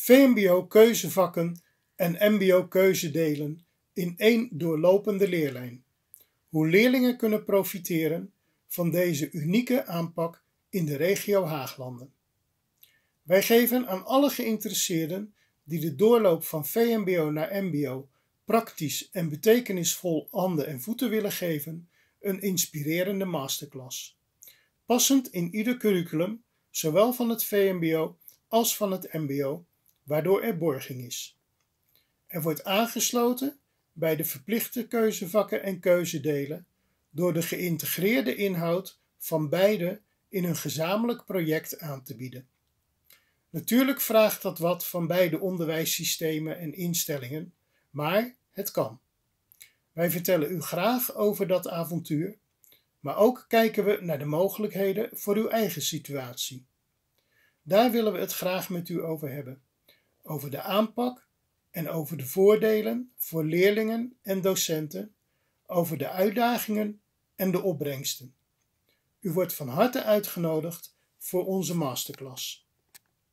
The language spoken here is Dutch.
VMBO-keuzevakken en MBO-keuzedelen in één doorlopende leerlijn. Hoe leerlingen kunnen profiteren van deze unieke aanpak in de regio Haaglanden. Wij geven aan alle geïnteresseerden die de doorloop van VMBO naar MBO praktisch en betekenisvol handen en voeten willen geven, een inspirerende masterclass. Passend in ieder curriculum, zowel van het VMBO als van het MBO, waardoor er borging is. Er wordt aangesloten bij de verplichte keuzevakken en keuzedelen door de geïntegreerde inhoud van beide in een gezamenlijk project aan te bieden. Natuurlijk vraagt dat wat van beide onderwijssystemen en instellingen, maar het kan. Wij vertellen u graag over dat avontuur, maar ook kijken we naar de mogelijkheden voor uw eigen situatie. Daar willen we het graag met u over hebben. Over de aanpak en over de voordelen voor leerlingen en docenten, over de uitdagingen en de opbrengsten. U wordt van harte uitgenodigd voor onze masterclass.